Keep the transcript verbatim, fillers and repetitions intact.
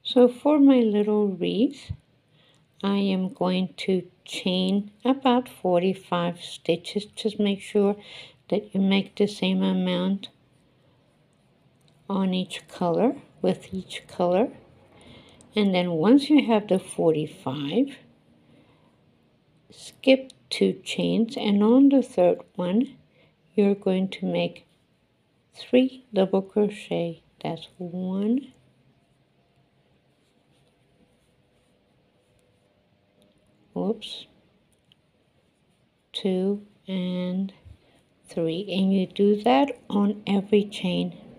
So for my little wreath, I am going to chain about forty-five stitches. Just make sure that you make the same amount on each color, with each color. And then once you have the forty-five, skip two chains, and on the third one, you're going to make three double crochet. That's one, whoops, two, and three, and you do that on every chain.